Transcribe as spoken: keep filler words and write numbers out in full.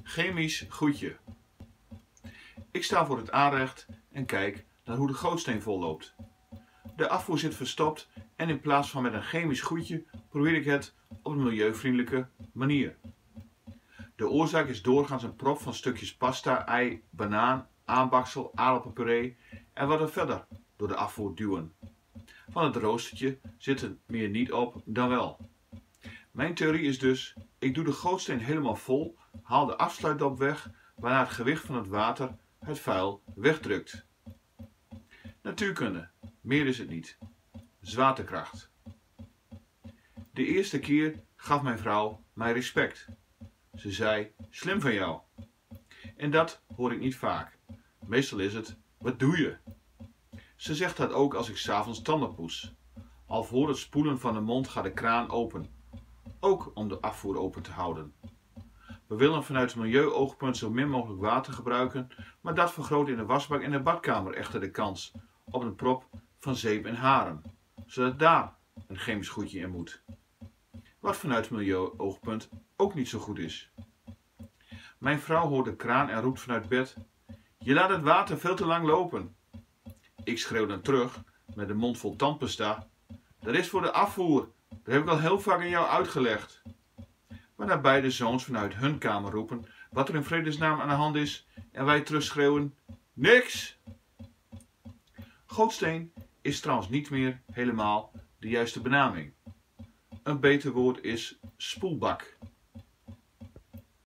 Chemisch goedje. Ik sta voor het aanrecht en kijk naar hoe de gootsteen volloopt. De afvoer zit verstopt en in plaats van met een chemisch goedje probeer ik het op een milieuvriendelijke manier. De oorzaak is doorgaans een prop van stukjes pasta, ei, banaan, aanbaksel, aardappelpuree en wat er verder door de afvoer duwen. Van het roostertje zit er meer niet op dan wel. Mijn theorie is dus, ik doe de gootsteen helemaal vol, haal de afsluitdop weg, waarna het gewicht van het water het vuil wegdrukt. Natuurkunde, meer is het niet. Zwaartekracht. De eerste keer gaf mijn vrouw mij respect. Ze zei, slim van jou. En dat hoor ik niet vaak. Meestal is het, wat doe je? Ze zegt dat ook als ik 's avonds tanden poets. Al voor het spoelen van de mond gaat de kraan open. Ook om de afvoer open te houden. We willen vanuit milieuoogpunt zo min mogelijk water gebruiken, maar dat vergroot in de wasbak en de badkamer echter de kans op een prop van zeep en haren, zodat daar een chemisch goedje in moet. Wat vanuit milieuoogpunt ook niet zo goed is. Mijn vrouw hoort de kraan en roept vanuit bed, je laat het water veel te lang lopen. Ik schreeuw dan terug, met de mond vol tandpasta, dat is voor de afvoer, dat heb ik al heel vaak aan jou uitgelegd. Waarna beide zoons vanuit hun kamer roepen wat er in vredesnaam aan de hand is en wij terugschreeuwen, niks! Gootsteen is trouwens niet meer helemaal de juiste benaming. Een beter woord is spoelbak.